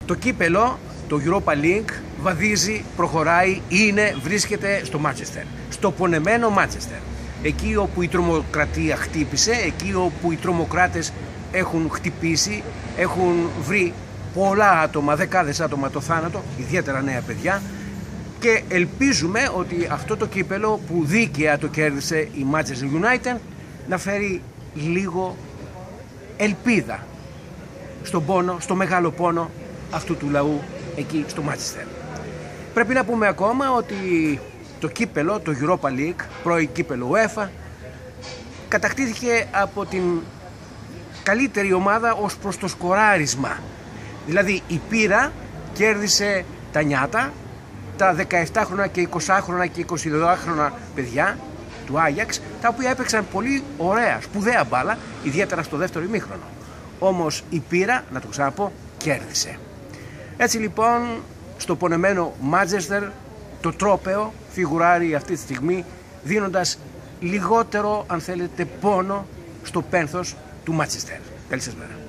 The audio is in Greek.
Το κύπελο, το Europa League, βαδίζει, προχωράει, βρίσκεται στο Μάντσεστερ. Στο πονεμένο Μάντσεστερ. Εκεί όπου η τρομοκρατία χτύπησε, εκεί όπου οι τρομοκράτες έχουν χτυπήσει, έχουν βρει πολλά άτομα, δεκάδες άτομα το θάνατο, ιδιαίτερα νέα παιδιά, και ελπίζουμε ότι αυτό το κύπελο που δίκαια το κέρδισε η Manchester United να φέρει λίγο ελπίδα στον πόνο, στο μεγάλο πόνο αυτού του λαού εκεί στο Manchester. Πρέπει να πούμε ακόμα ότι το κύπελο, το Europa League, πρώην κύπελο UEFA, κατακτήθηκε από την καλύτερη ομάδα ως προς το σκοράρισμα. Δηλαδή η Πύρα κέρδισε τα νιάτα, τα 17χρονα και 20χρονα και 22χρονα παιδιά του Άγιαξ, τα οποία έπαιξαν πολύ ωραία, σπουδαία μπάλα, ιδιαίτερα στο δεύτερο ημίχρονο. Όμως η Πύρα, να το ξαναπώ, κέρδισε. Έτσι λοιπόν στο πονεμένο Μάντσεστερ το τρόπαιο φιγουράρει αυτή τη στιγμή, δίνοντας λιγότερο, αν θέλετε, πόνο στο πένθος του Μάντσεστερ. Καλή σας μέρα.